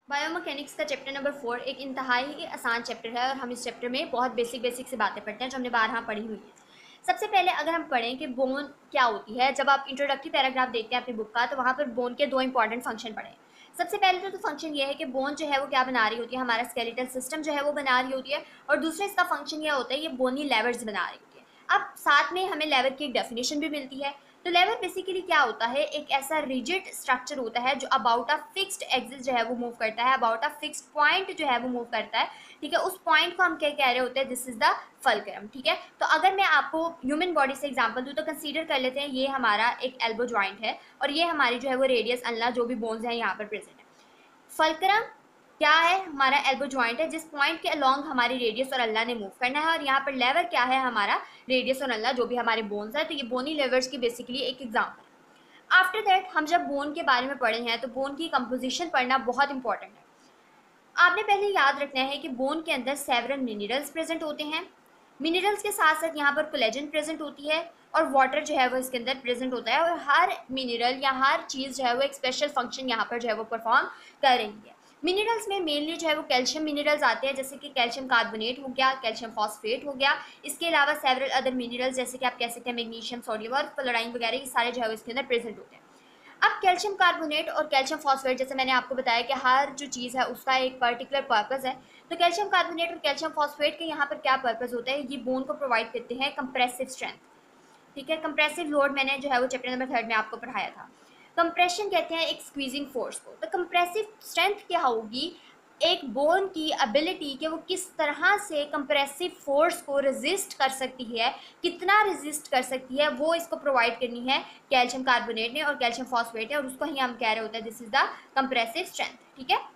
Biomechanics का chapter number 4 एक इंतहाई ही आसान चैप्टर है और हम इस चैप्टर में बहुत बेसिक से बातें पढ़ते हैं जो हमने बारहा पढ़ी हुई है। सबसे पहले अगर हम पढ़ें कि बोन क्या होती है, जब आप इंट्रोडक्टरी पैराग्राफ देखते हैं अपनी बुक का तो वहाँ पर बोन के दो इंपॉर्टेंट फंक्शन पढ़े। सबसे पहले तो फंक्शन ये है कि बोन जो है वो क्या बना रही होती है, हमारा स्केलेटल सिस्टम जो है वो बना रही होती है, और दूसरा इसका फंक्शन यह होता है ये बोनी लेवर्स बना रही होती है। अब साथ में हमें लेवर की एक डेफिनेशन भी मिलती है। तो लेवर बेसिकली क्या होता है, एक ऐसा रिजिड स्ट्रक्चर होता है जो अबाउट अ फिक्स्ड एक्सिस जो है वो मूव करता है, अबाउट अ फिक्स्ड पॉइंट जो है वो मूव करता है। ठीक है, उस पॉइंट को हम क्या कह रहे होते हैं, दिस इज द फल्क्रम। ठीक है, तो अगर मैं आपको ह्यूमन बॉडी से एग्जांपल दूं तो कंसीडर कर लेते हैं ये हमारा एक एल्बो जॉइंट है और ये हमारी जो है वो रेडियस अल्ला जो भी बोन्स हैं यहाँ पर प्रेजेंट है। फल्क्रम क्या है, हमारा एल्बो जॉइंट है जिस पॉइंट के अलोंग हमारी रेडियस और अल्लाह ने मूव करना है, और यहाँ पर लेवर क्या है, हमारा रेडियस और अल्लाह जो भी हमारे बोन्स है। तो ये बोनी लेवर्स की बेसिकली एक एग्जाम्पल है। आफ्टर दैट हम जब बोन के बारे में पढ़े हैं तो बोन की कंपोजिशन पढ़ना बहुत इंपॉर्टेंट है। आपने पहले याद रखना है कि बोन के अंदर सेवरल मिनरल्स प्रेजेंट होते हैं। मिनरल्स के साथ साथ यहाँ पर कोलेजन प्रेजेंट होती है और वाटर जो है वो इसके अंदर प्रेजेंट होता है, और हर मिनरल या हर चीज़ जो है वो एक स्पेशल फंक्शन यहाँ पर जो है वो परफॉर्म कर रही है। मिनरल्स में मेनली जो है वो कैल्शियम मिनरल्स आते हैं, जैसे कि कैल्शियम कार्बोनेट हो गया, कैल्शियम फॉस्फेट हो गया। इसके अलावा सेवरल अदर मिनरल्स जैसे कि आप कह सकते हैं मैग्नीशियम, सोडियम और फ्लोराइन वगैरह, ये सारे जो है इसके अंदर प्रेजेंट होते हैं। अब कैल्शियम कार्बोनेट और कैल्शियम फॉस्फेट, जैसे मैंने आपको बताया कि हर जो चीज़ है उसका एक पर्टिकुलर पर्पज़ है। तो कैल्शियम कार्बोनेट और कैल्शियम फॉस्फेट के यहाँ पर क्या पर्पज़ होता है, ये बोन को प्रोवाइड करते हैं कंप्रेसिव स्ट्रेंथ। ठीक है, कंप्रेसिव लोड मैंने जो है वो चैप्टर नंबर 3 में आपको पढ़ाया था। कंप्रेशन कहते हैं एक स्क्वीजिंग फोर्स को। तो कंप्रेसिव स्ट्रेंथ क्या होगी, एक बोन की एबिलिटी कि वो किस तरह से कंप्रेसिव फोर्स को रेजिस्ट कर सकती है, कितना रेजिस्ट कर सकती है, वो इसको प्रोवाइड करनी है कैल्शियम कार्बोनेट ने और कैल्शियम फॉस्फेट है, और उसको ही हम कह रहे होते हैं this is the compressive strength. ठीक है,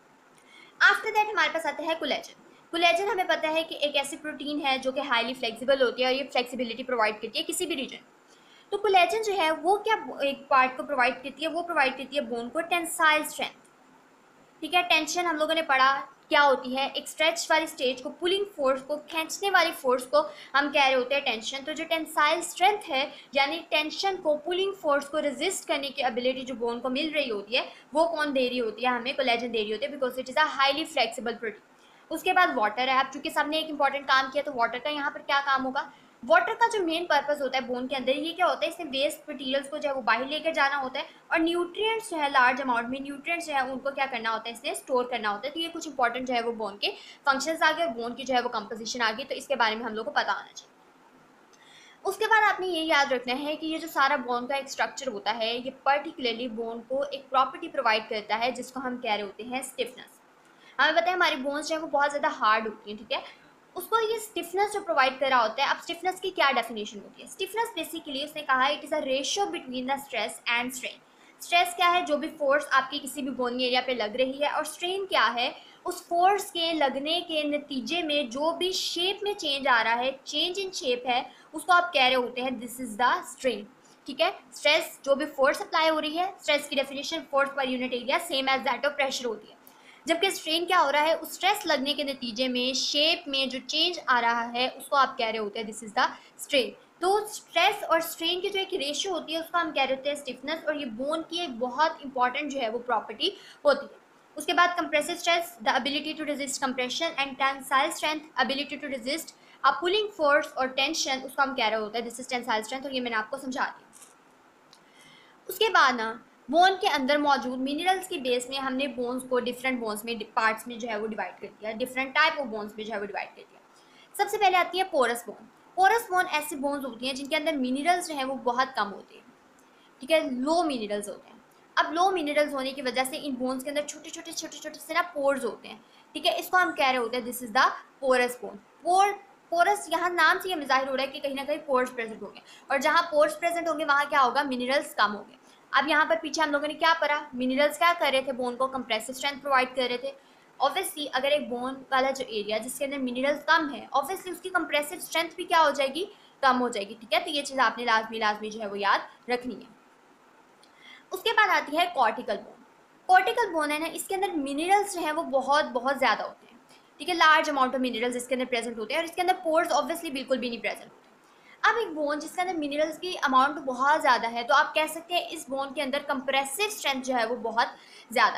आफ्टर दैट हमारे पास आता है कोलेजन। कोलेजन हमें पता है कि एक ऐसी प्रोटीन है जो कि हाईली फ्लेक्सिबल होती है और ये फ्लेक्सिबिलिटी प्रोवाइड करती है किसी भी रीजन। तो कोलेजन जो है वो क्या एक पार्ट को प्रोवाइड करती है, वो प्रोवाइड करती है बोन को टेंसाइल स्ट्रेंथ। ठीक है, टेंशन हम लोगों ने पढ़ा क्या होती है, एक स्ट्रेच वाली स्टेज को, पुलिंग फोर्स को, खींचने वाली फोर्स को हम कह रहे होते हैं टेंशन। तो जो टेंसाइल स्ट्रेंथ है यानी टेंशन को, पुलिंग फोर्स को रेजिस्ट करने की एबिलिटी जो बोन को मिल रही होती है वो कौन दे रही होती है, हमें कोलेजन दे रही होती है, because it is a highly flexible protein. उसके बाद वाटर है। अब चूंकि सबने एक इंपॉर्टेंट काम किया तो वाटर का यहाँ पर क्या काम होगा, वाटर का जो मेन पर्पस होता है बोन के अंदर, ये क्या होता है, इसमें वेस्ट मटीरियल्स को जो है वो बाहर लेकर जाना होता है, और न्यूट्रिएंट्स जो है लार्ज अमाउंट में न्यूट्रिएंट्स जो है उनको क्या करना होता है, इसने स्टोर करना होता है। तो ये कुछ इंपॉर्टेंट जो है वो बोन के फंक्शंस आ गए और बोन की जो है वो कंपोजिशन आ गई, तो इसके बारे में हम लोग को पता होना चाहिए। उसके बाद आपने ये याद रखना है कि ये जो सारा बोन का एक स्ट्रक्चर होता है ये पर्टिकुलरली बोन को एक प्रॉपर्टी प्रोवाइड करता है जिसको हम कह रहे होते हैं स्टिफनेस। हमें पता है हमारी बोन्स जो है वो बहुत ज़्यादा हार्ड होती हैं। ठीक है, उसको ये स्टिफनेस जो प्रोवाइड कर रहा होता है। अब स्टिफनेस की क्या डेफिनेशन होती है, स्टिफनेस बेसिकली उसने कहा है it is a ratio between the stress and strain. Stress क्या है, जो भी फोर्स आपकी किसी भी बोनी एरिया पे लग रही है, और स्ट्रेन क्या है, उस फोर्स के लगने के नतीजे में जो भी शेप में चेंज आ रहा है, चेंज इन शेप है, उसको आप कह रहे होते हैं दिस इज द स्ट्रेन। ठीक है, स्ट्रेस जो भी फोर्स अप्लाई हो रही है, स्ट्रेस की definition force per unit area same as that of pressure होती है। जबकि स्ट्रेन क्या हो रहा है, उस स्ट्रेस लगने के नतीजे में शेप में जो चेंज आ रहा है उसको आप कह रहे होते हैं दिस इज द स्ट्रेन। तो स्ट्रेस और स्ट्रेन की जो एक रेशियो होती है उसको हम कह रहे होते हैं स्टिफनेस, और ये बोन की एक बहुत इंपॉर्टेंट जो है वो प्रॉपर्टी होती है। उसके बाद compressive stress the ability to resist compression, and tensile strength ability to resist a pulling force और टेंशन, उसको हम कह रहे होते हैं दिस इज टेंसाइल स्ट्रेंथ, और ये मैंने आपको समझा दिया। उसके बाद ना बोन के अंदर मौजूद मिनरल्स की बेस में हमने बोन्स को डिफरेंट बोन्स में पार्ट्स में जो है वो डिवाइड कर दिया, डिफरेंट टाइप ऑफ बोन्स में जो है वो डिवाइड कर दिया। सबसे पहले आती है पोरस बोन। पोरस बोन ऐसी बोन्स होती हैं जिनके अंदर मिनरल्स जो है वो बहुत कम होते हैं। ठीक है, लो मिनरल्स होते हैं। अब लो मिनरल्स होने की वजह से इन बोन्स के अंदर छोटे छोटे से ना पोर्स होते हैं। ठीक है, इसको हम कह रहे होते हैं this is the porous bone. Porous यहाँ नाम से ये जाहिर हो रहा है कि कहीं ना कहीं पोर्स प्रेजेंट होंगे, और जहाँ पोर्स प्रेजेंट होंगे वहाँ क्या होगा, मिनरल्स कम होंगे। अब यहाँ पर पीछे हम लोगों ने क्या पढ़ा, मिनरल्स क्या कर रहे थे, बोन को कंप्रेसिव स्ट्रेंथ प्रोवाइड कर रहे थे। ऑब्वियसली अगर एक बोन वाला जो एरिया जिसके अंदर मिनरल्स कम है, ऑब्वियसली उसकी कंप्रेसिव स्ट्रेंथ भी क्या हो जाएगी, कम हो जाएगी। ठीक है, तो ये चीज़ आपने लाजमी जो है वो याद रखनी है। उसके बाद आती है कॉर्टिकल बोन। कॉर्टिकल बोन है ना, इसके अंदर मिनरल्स जो है वो बहुत ज़्यादा होते हैं। ठीक है, लार्ज अमाउंट ऑफ मिनरल्स इसके अंदर प्रेजेंट होते हैं, और इसके अंदर पोर्स ऑब्वियसली बिल्कुल भी नहीं प्रेजेंट होते। अब एक बोन जिसके अंदर मिनरल्स की अमाउंट बहुत ज़्यादा है, तो आप कह सकते हैं इस बोन के अंदर कंप्रेसिव स्ट्रेंथ जो है वो बहुत ज़्यादा है।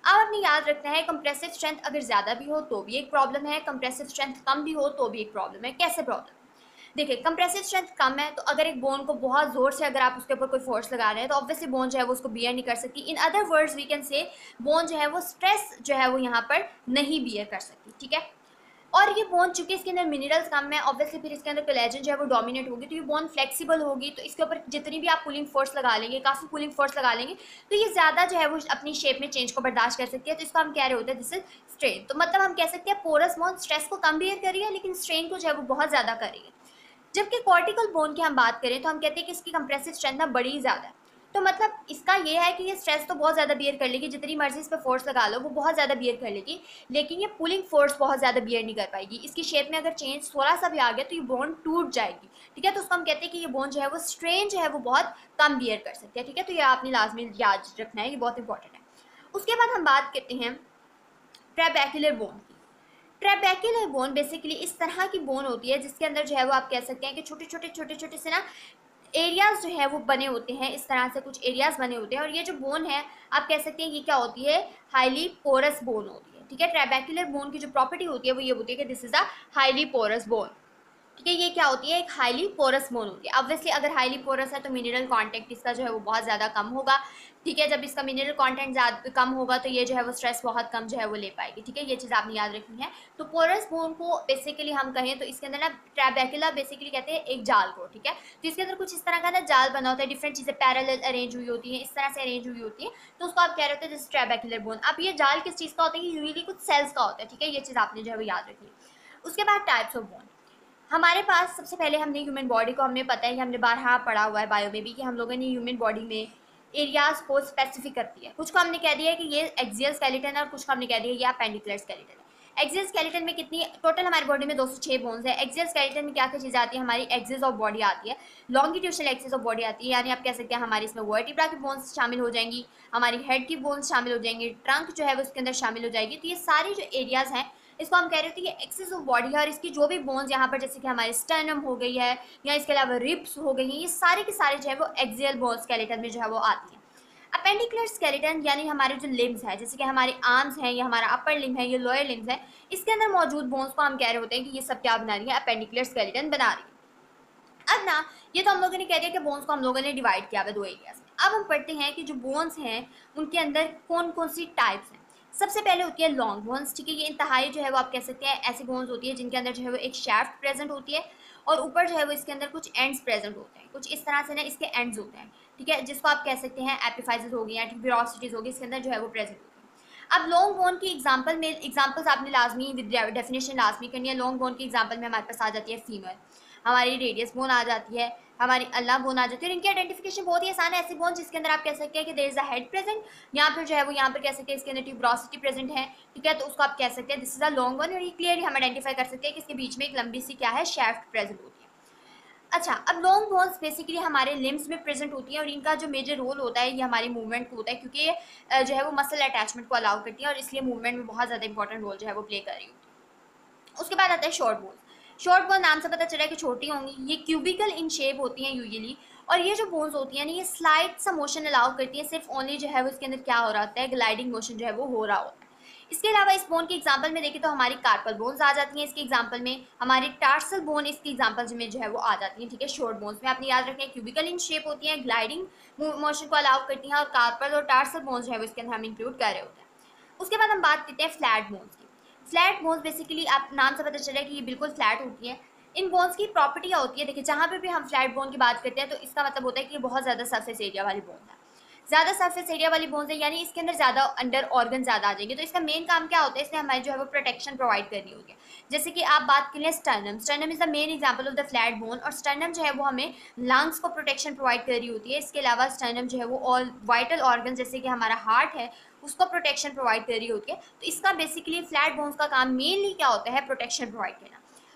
अब आपने याद रखना है कंप्रेसिव स्ट्रेंथ अगर ज़्यादा भी हो तो भी एक प्रॉब्लम है, कंप्रेसिव स्ट्रेंथ कम भी हो तो भी एक प्रॉब्लम है। कैसे प्रॉब्लम? देखिए, कंप्रेसिव स्ट्रेंथ कम है तो अगर एक बोन को बहुत जोर से अगर आप उसके ऊपर कोई फोर्स लगा रहे हैं तो ऑब्वियसली बोन जो है वो उसको बियर नहीं कर सकती। In other words we can say bone जो है वो स्ट्रेस जो है वो यहाँ पर नहीं बियर कर सकती, ठीक है। और ये बोन चूंकि इसके अंदर मिनरल्स कम है, ऑब्वियसली फिर इसके अंदर कोलेजन जो है वो डोमिनेट होगी, तो ये बोन फ्लेक्सिबल होगी, तो इसके ऊपर जितनी भी आप पुलिंग फोर्स लगा लेंगे, काफ़ी पुलिंग फोर्स लगा लेंगे, तो ये ज़्यादा जो है वो अपनी शेप में चेंज को बर्दाश्त कर सकती है। तो इसको हम कह रहे होते हैं दिस इज स्ट्रेन। तो मतलब हम कह सकते हैं पोरस बोन स्ट्रेस को कम बियर कर रही है लेकिन स्ट्रेन को जो है वो बहुत ज़्यादा कर रही है। जबकि कॉर्टिकल बोन की हम बात करें तो हम कहते हैं कि इसकी कंप्रेसिव स्ट्रेंथ ना बड़ी ही ज़्यादा है। तो मतलब इसका ये है कि ये स्ट्रेस तो बहुत ज़्यादा बियर कर लेगी, जितनी मर्जी इस पर फोर्स लगा लो वो बहुत ज़्यादा बियर कर लेगी, लेकिन ये पुलिंग फोर्स बहुत ज़्यादा बियर नहीं कर पाएगी। इसकी शेप में अगर चेंज थोड़ा सा भी आ गया तो ये बोन टूट जाएगी, ठीक है। तो उसको हम कहते हैं कि ये बोन जो है वो स्ट्रेन जो है वो बहुत कम बियर कर सकती है, ठीक है। तो ये आपने लाजमी याद रखना है, ये बहुत इंपॉर्टेंट है। उसके बाद हम बात करते हैं ट्रैबेक्युलर बोन की। ट्रैबेक्युलर बोन बेसिकली इस तरह की बोन होती है जिसके अंदर जो है वो आप कह सकते हैं कि छोटे छोटे से ना एरियाज जो है वो बने होते हैं, इस तरह से कुछ एरियाज बने होते हैं। और ये जो बोन है आप कह सकते हैं ये क्या होती है, हाईली पोरस बोन होती है, ठीक है। ट्रैबेक्युलर बोन की जो प्रॉपर्टी होती है वो ये होती है कि this is a highly porous bone, ठीक है। ये क्या होती है, एक हाईली पोरस बोन होती है। ऑब्वियसली अगर हाईली पोरस है तो मिनरल कांटेक्ट इसका जो है वो बहुत ज़्यादा कम होगा, ठीक है। जब इसका मिनरल कंटेंट ज़्यादा कम होगा तो ये जो है वो स्ट्रेस बहुत कम जो है वो ले पाएगी, ठीक है। ये चीज़ आपने याद रखनी है। तो पोरस बोन को बेसिकली हम कहें तो इसके अंदर ना ट्रैबेक्युला बेसिकली कहते हैं एक जाल को, ठीक है। तो इसके अंदर कुछ इस तरह का ना जाल बना होता है, डिफरेंट चीज़ें पैरेलल अरेंज हुई होती हैं, इस तरह से अरेंज हुई होती है, तो उसको आप कह रहे होते हैं जैसे ट्रैबेक्युलर बोन। अब ये जाल किस चीज़ का होता है, यूजुअली कुछ सेल्स का होता है, ठीक है। ये चीज़ आपने जो है वो याद रखनी है। उसके बाद टाइप्स ऑफ बोन हमारे पास सबसे पहले हमने ह्यूमन बॉडी को हमें पता है कि हमने बारहा पढ़ा हुआ है बायो में भी कि हम लोगों ने ह्यूमन बॉडी में एरियाज को स्पेसिफिक कर दिया है। कुछ को हमने कह दिया है कि ये एक्सियल स्केलेटन है और कुछ को हमने कह दिया है ये अपेंडिकुलर स्केलेटन है। एक्सियल स्केलेटन में कितनी टोटल हमारी बॉडी में 206 बोन्स है। एक्सियल स्केलेटन में क्या क्या चीज़ आती है, हमारी एक्सिस ऑफ बॉडी आती है, लॉन्गिट्यूशनल एक्सिस ऑफ बॉडी आती है, यानी आप कह सकते हैं हमारी इसमें वर्टिब्रा की बोन्स शामिल हो जाएंगी, हमारी हेड की बोन्स शामिल हो जाएंगी, ट्रंक जो है वो उसके अंदर शामिल हो जाएगी। तो ये सारी जो एरियाज हैं इसको हम कह रहे होते हैं ये एक्सिस ऑफ बॉडी है। और इसकी जो भी बोन्स यहाँ पर जैसे कि हमारे स्टर्नम हो गई है या इसके अलावा रिब्स हो गई हैं, ये सारे के सारे जो है वो एक्सियल बोन स्केलेटन में जो है वो आती है। अपेंडिकुलर स्केलेटन यानी हमारे जो लिम्स है, जैसे कि हमारे आर्म्स हैं, ये हमारा अपर लिम्ब है, ये लोअर लिम्स है, इसके अंदर मौजूद बोन्स को हम कह रहे होते हैं कि ये सब क्या बना रही है, अपेंडिकुलर स्केलेटन बना रही है। अब ना ये तो हम लोगों ने कह दिया कि बोन्स को हम लोगों ने डिवाइड किया है दो एरियाज में। अब हम पढ़ते हैं कि जो बोन्स हैं उनके अंदर कौन कौन सी टाइप्स हैं। सबसे पहले होती है लॉन्ग बोन्स, ठीक है। ये इंतहाई जो है वो आप कह सकते हैं ऐसी बोन्स होती है जिनके अंदर जो है वो एक शैफ्ट प्रेजेंट होती है और ऊपर जो है वो इसके अंदर कुछ एंड्स प्रेजेंट होते हैं, कुछ इस तरह से ना इसके एंड्स होते हैं, ठीक है, जिसको आप कह सकते हैं एपिफाइजेस हो गई या ट्यूबरोसिटीज होगी, इसके अंदर जो है वो प्रेजेंट होती है। अब लॉन्ग बोन की एग्जाम्पल्स आपने लाजमी डेफिनेशन लाजमी करनी है। लॉन्ग बोन की एग्जाम्पल में हमारे पास आ जाती है फीमर, हमारी रेडियस बोन आ जाती है, हमारी अल्ला बोन आ जाती है। और इनकी आइडेंटिफिकेशन बहुत ही आसान है। ऐसी बोन जिसके अंदर आप कह सकते हैं कि there is a head present, यहाँ पर जो है वो यहाँ पर कह सकते हैं इसके अंदर ट्यूबरोसिटी प्रेजेंट है, ठीक है, तो उसको आप कह सकते हैं this is a long bone. और ये क्लियरली हम आइडेंटिफाई कर सकते हैं कि इसके बीच में एक लंबी सी क्या है, शैफ्ट प्रेजेंट होती है। अच्छा, अब लॉन्ग बोन्स बेसिकली हमारे लिम्स में प्रेजेंट होती हैं और इनका जो मेजर रोल होता है ये हमारी मूवमेंट को होता है, क्योंकि ये जो है वो मसल अटैचमेंट को अलाउ करती है और इसलिए मूवमेंट में बहुत ज़्यादा इंपॉर्टेंट रोल जो है वो प्ले कर रही होती है। उसके बाद आता है शॉर्ट बोन्स। शॉर्ट बोन नाम से पता चला है कि छोटी होंगी, ये क्यूबिकल इन शेप होती हैं यूजुअली, और ये जो बोन्स होती हैं ना ये स्लाइड सा मोशन अलाउ करती है, सिर्फ ओनली जो है वो इसके अंदर क्या हो रहा होता है, ग्लाइडिंग मोशन जो है वो हो रहा होता है। इसके अलावा इस बोन की एग्जांपल में देखें तो हमारी कार्पल बोन्स आ जाती हैं इसकी एग्जांपल में, हमारी टार्सल बोन इसकी एग्जांपल में जो है वो आ जाती हैं, ठीक है। शॉर्ट बोन्स में आपने याद रखना है क्यूबिकल इन शेप होती हैं, ग्लाइडिंग मोशन को अलाउ करती हैं, और कार्पल और टार्सल बोन्स जो है वो इसके अंदर हम इंक्लूड कर रहे होते हैं। उसके बाद हम बात करते हैं फ्लैट बोन्स की। फ्लैट बोन्स बेसिकली आप नाम से पता चला है कि ये बिल्कुल फ्लैट होती है। इन बोन्स की प्रॉपर्टी क्या होती है, देखिए जहाँ पे भी हम फ्लैट बोन की बात करते हैं तो इसका मतलब होता है कि ये बहुत ज़्यादा सरफेस एरिया वाली बोन है, ज़्यादा सरफेस एरिया वाली बोन्स है, यानी इसके अंदर ज़्यादा अंडर ऑर्गन ज़्यादा आ जाएंगे। तो इसका मेन काम क्या होता है, इसने हमारी जो है वो प्रोटेक्शन प्रोवाइड करनी होगी। जैसे कि आप बात करें sternum, sternum is the main example of the flat bone, और स्टर्नम जो है वो हमें लंग्स को प्रोटेक्शन प्रोवाइड कर रही होती है। इसके अलावा स्टर्नम जो है वो ऑल वाइटल ऑर्गन जैसे कि हमारा हार्ट है उसको प्रोटेक्शन प्रोवाइड कर रही होती है। तो इसका बेसिकली फ्लैट बोन्स का काम मेनली क्या होता है, प्रोटेक्शन प्रोवाइड करना।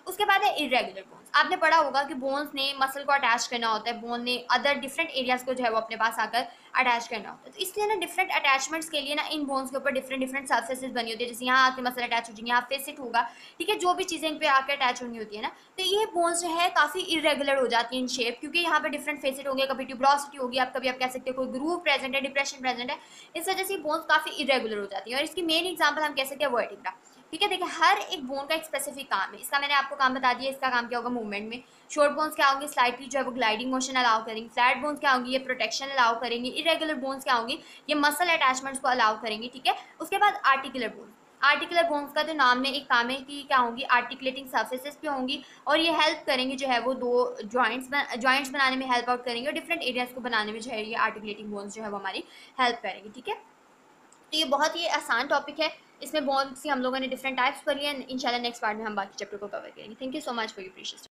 उसके बाद है इरेगुलर बोन्स। आपने पढ़ा होगा कि बोन्स ने मसल को अटैच करना होता है, बोन ने अदर डिफरेंट एरियाज को जो है वो अपने पास आकर अटैच करना होता है। तो इसलिए ना डिफरेंट अटैचमेंट्स के लिए ना इन बोन्स के ऊपर डिफरेंट डिफरेंट सर्फेसेस बनी होती है, जैसे यहाँ आके मसल अटैच हो जाएंगे, यहाँ फेसिट होगा, ठीक है, जो भी चीज़ें इन पे आकर अटैच होनी होती है ना, तो ये बोन्स जो है काफ़ी इरेगुलर हो जाती है इन शेप, क्योंकि यहाँ पे डिफरेंट फेसिट होंगे, कभी ट्यूबरोसिटी होगी, आप कभी आप कह सकते हो कोई ग्रूव प्रेजेंट है, डिप्रेशन प्रेजेंट है, इस वजह से बोन्स काफ़ी इरेगुलर हो जाती है। और इसकी मेन एग्जाम्पल हम कह सकते हैं वर्टिब्रा, ठीक है। देखिए हर एक बोन का एक स्पेसिफिक काम है, इसका मैंने आपको काम बता दिया, इसका काम क्या होगा मूवमेंट में। शॉर्ट बोन्स क्या होंगे, स्लाइटली जो है वो ग्लाइडिंग मोशन अलाउ करेंगे। फ्लैट बोन्स क्या होंगी, ये प्रोटेक्शन अलाउ करेंगे। इरेगुलर बोन्स क्या होंगी, ये मसल अटैचमेंट्स को अलाउ करेंगे, ठीक है। उसके बाद आर्टिकुलर बोन, आर्टिकुलर बोन्स का जो नाम में एक काम है कि क्या होंगी, आर्टिकुलेटिंग सर्फेसेस पे होंगी, और ये हेल्प करेंगे जो है वो दो जॉइंट्स बनाने में हेल्प आउट करेंगे, और डिफरेंट एरियाज को बनाने में जो है ये आर्टिकुलेटिंग बोन्स जो है वो हमारी हेल्प करेंगे, ठीक है। तो ये बहुत ही आसान टॉपिक है, इसमें बोन्स की हम लोगों ने डिफरेंट टाइप्स पढ़ी हैं। इंशाल्लाह नेक्स्ट पार्ट में हम बाकी चैप्टर को कवर करेंगे। Thank you so much for your precious